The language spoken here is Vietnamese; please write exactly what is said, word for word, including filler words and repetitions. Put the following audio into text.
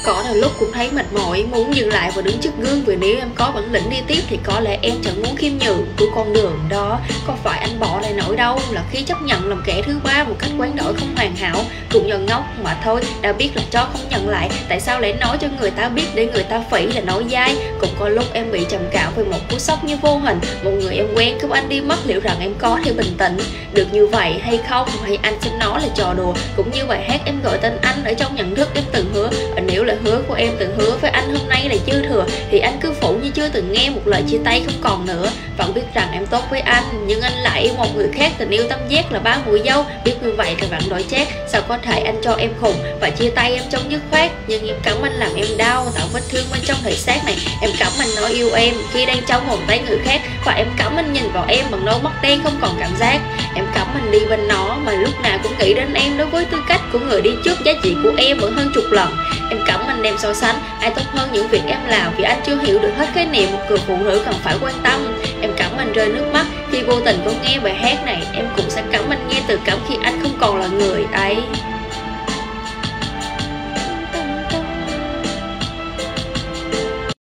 Có đôi lúc cũng thấy mệt mỏi, muốn dừng lại và đứng trước gương. Vì nếu em có bản lĩnh đi tiếp thì có lẽ em chẳng muốn khiêm nhường của con đường đó. Có phải anh bỏ lại nỗi đau là khi chấp nhận làm kẻ thứ ba một cách quán đổi không hoàn hảo? Cũng do ngốc mà thôi, đã biết là chó không nhận lại, tại sao lại nói cho người ta biết để người ta phỉ là nói dai? Cũng có lúc em bị trầm cảm về một cú sốc như vô hình, một người em quen cướp anh đi mất. Liệu rằng em có thể bình tĩnh được như vậy hay không? Hay anh xem nó là trò đùa? Cũng như bài hát em gọi tên anh ở trong nhận thức em từng hứa. Nếu là hứa của em từng hứa với anh hôm nay là dư thừa thì anh cứ phủ như chưa từng nghe một lời chia tay không còn nữa. Vẫn biết rằng em tốt với anh nhưng anh lại yêu một người khác. Tình yêu tâm giác là ba mùi dâu, biết như vậy thì bạn đổi chát. Sao có thể anh cho em khùng và chia tay em trong dứt khoát? Nhưng em cấm anh làm em đau, tạo vết thương bên trong thể xác này. Em cấm anh nói yêu em khi đang trong vòng tay người khác, và em cấm anh nhìn vào em bằng đôi mắt đen không còn cảm giác. Em cấm anh đi bên nó mà lúc nào cũng nghĩ đến em. Đối với tư cách của người đi trước, giá trị của em vẫn hơn chục lần. Em cấm anh đem so sánh ai tốt hơn những việc em làm, vì anh chưa hiểu được hết khái niệm một người phụ nữ cần phải quan tâm. Em cấm anh rơi nước mắt khi vô tình có nghe bài hát này. Em cũng sẽ cấm anh nghe từ cấm khi anh không còn là người ấy.